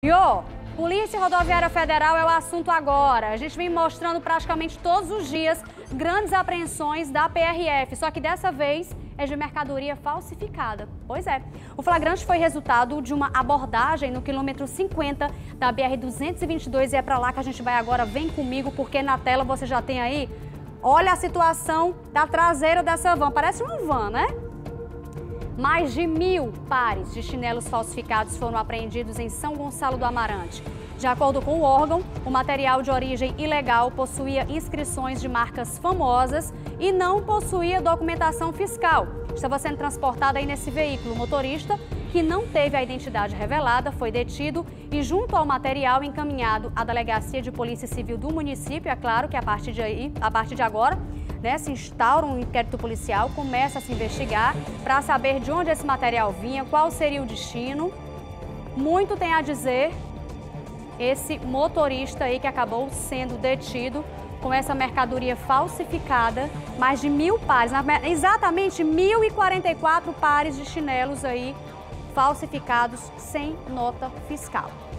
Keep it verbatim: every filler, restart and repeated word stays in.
E ó, Polícia Rodoviária Federal é o assunto agora. A gente vem mostrando praticamente todos os dias grandes apreensões da P R F, só que dessa vez é de mercadoria falsificada. Pois é, o flagrante foi resultado de uma abordagem no quilômetro cinquenta da B R duzentos e vinte e dois e é para lá que a gente vai agora. Vem comigo, porque na tela você já tem aí, olha a situação da traseira dessa van, parece uma van, né? Mais de mil pares de chinelos falsificados foram apreendidos em São Gonçalo do Amarante. De acordo com o órgão, o material de origem ilegal possuía inscrições de marcas famosas e não possuía documentação fiscal. Estava sendo transportado aí nesse veículo. O motorista, que não teve a identidade revelada, foi detido e, junto ao material, encaminhado à Delegacia de Polícia Civil do município. É claro que a partir de, aí, a partir de agora, né, se instaura um inquérito policial, começa a se investigar para saber de onde esse material vinha, qual seria o destino. Muito tem a dizer esse motorista aí que acabou sendo detido com essa mercadoria falsificada, mais de mil pares, exatamente mil e quarenta e quatro pares de chinelos aí falsificados sem nota fiscal.